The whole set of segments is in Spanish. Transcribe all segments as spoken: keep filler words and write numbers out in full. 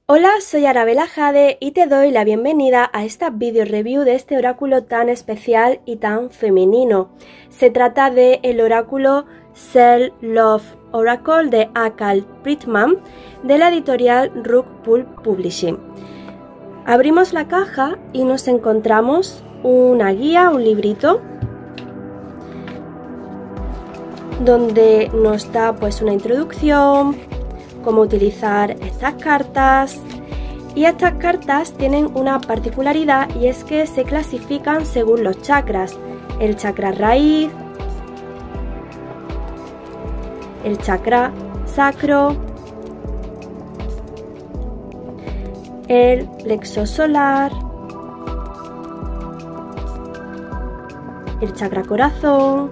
Hola, soy Arabella Jade y te doy la bienvenida a esta video review de este oráculo tan especial y tan femenino. Se trata de el oráculo Self Love Oracle de Akal Pritman de la editorial Rug Pull Publishing. Abrimos la caja y nos encontramos una guía, un librito, donde nos da pues una introducción, cómo utilizar estas cartas. Y estas cartas tienen una particularidad y es que se clasifican según los chakras: el chakra raíz, el chakra sacro, el plexo solar, el chakra corazón,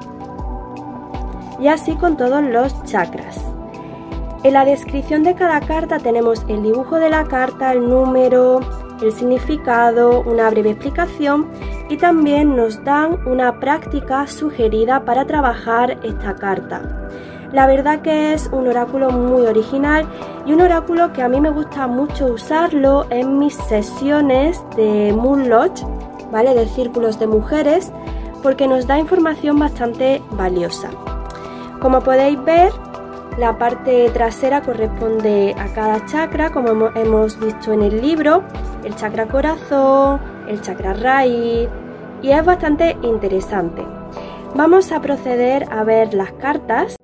y así con todos los chakras. En la descripción de cada carta tenemos el dibujo de la carta, el número, el significado, una breve explicación y también nos dan una práctica sugerida para trabajar esta carta. La verdad que es un oráculo muy original y un oráculo que a mí me gusta mucho usarlo en mis sesiones de Moon Lodge, ¿vale? De círculos de mujeres, porque nos da información bastante valiosa. Como podéis ver, la parte trasera corresponde a cada chakra, como hemos visto en el libro, el chakra corazón, el chakra raíz, y es bastante interesante. Vamos a proceder a ver las cartas.